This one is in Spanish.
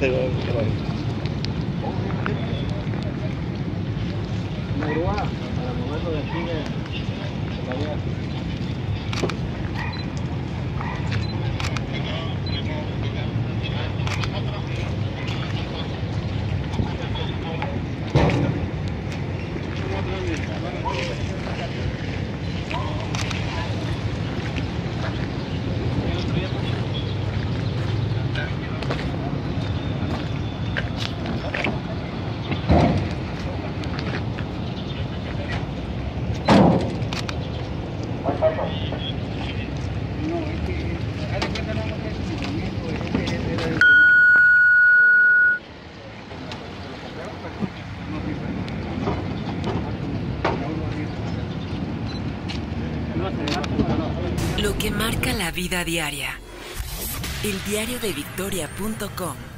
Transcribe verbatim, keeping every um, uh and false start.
Una grúa para moverlo de aquí de, de la vía. No, es que, haz de cuenta nada más que es un movimiento, ese es el diseñado. Lo que marca la vida diaria. El diario de victoria punto com